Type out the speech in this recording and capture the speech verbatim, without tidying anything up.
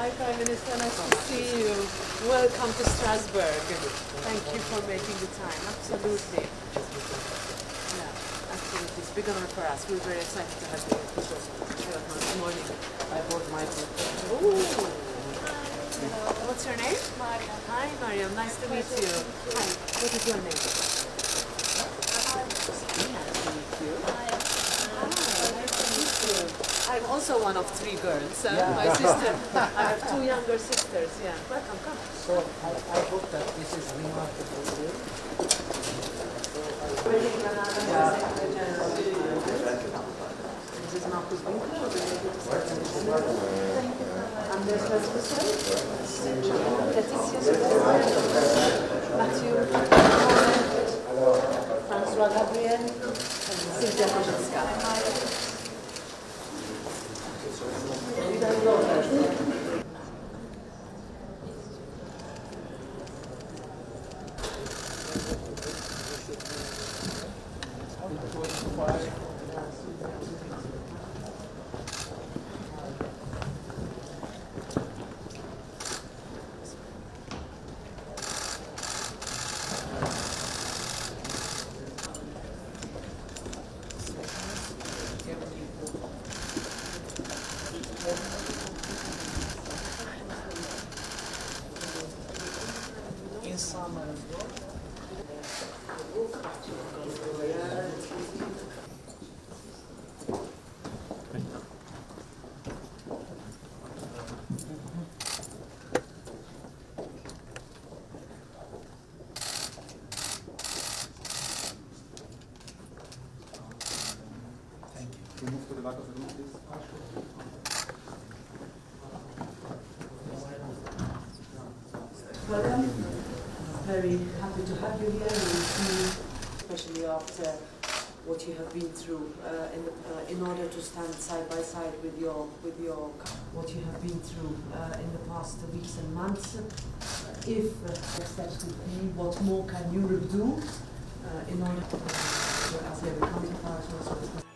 Hi, Prime Minister. Nice to see you. Welcome to Strasbourg. Thank you for making the time. Absolutely. Yeah, absolutely. It's a big honor for us. We're very excited to have you here. Good morning. I brought my book. Ooh. What's your name? Mariam. Hi, Mariam. Nice to meet you. Hi. What is your name? Nice to meet you. Hi. I'm also one of three girls. Uh, Yeah. My sister, I have two younger sisters. Yeah, welcome, come. So I, I hope that this is remarkable. This is Marcus Winkler. Anders Rasmussen. Mathieu. François Gabriel. And Sylvia Korzynska. In summer as well. Thank you. Can you move to the back of the room, please? Welcome. Very happy to have you here, and see, especially after what you have been through uh, in, the, uh, in order to stand side by side with your with your what you have been through uh, in the past weeks and months. If uh, next steps could be, what more can Europe do uh, in order to, as a counterpart also?